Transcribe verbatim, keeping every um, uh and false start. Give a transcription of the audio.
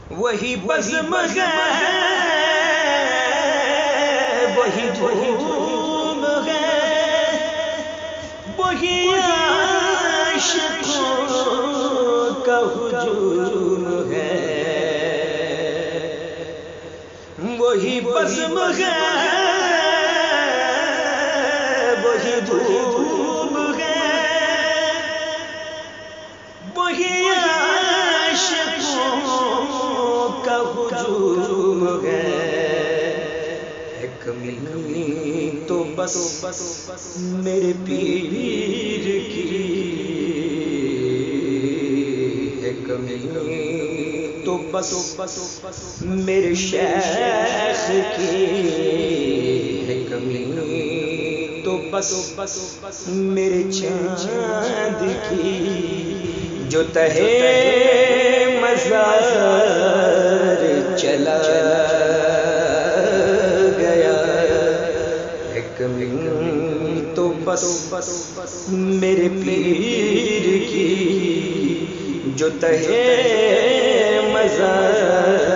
وہی بزم ہے وہی دھوم ہے وہی عاشقوں کا ہجوم ہے وہی بزم ہے وہی دھوم ہے وہی عاشقوں کا ہجوم ہے کمی تو بس میرے پیر کی ہے کمی تو بس میرے شیخ کی ہے کمی تو بس میرے چاند کی جو تہے مزار چلا گیا ہے کمی تو بس میرے پیر کی جو تہے مزار